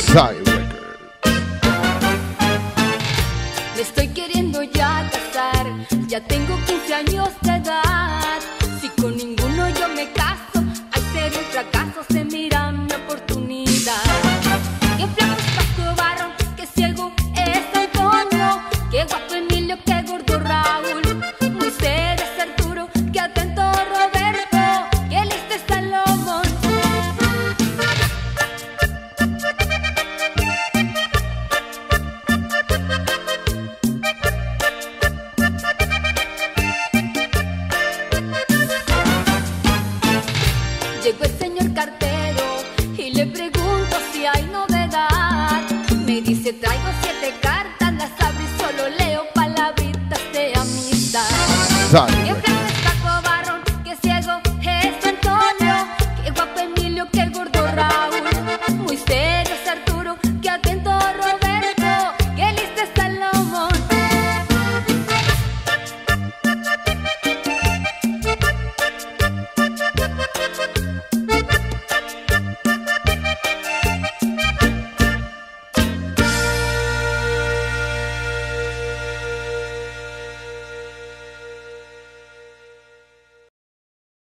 Side Record. Me estoy queriendo ya casar, ya tengo 15 años de edad. Si con ninguno yo me caso, al ser un fracaso se mira mi oportunidad. Qué flaco es Paco Barro, qué ciego es Antonio, qué guapo Emilio, qué gordo Raúl, muy serio es Arturo, qué atento Roberto, qué listo es Salomón. Llegó el señor cartero y le pregunto si hay novedad. Me dice traigo 7 cartas, las abro y solo leo palabritas de amistad. Side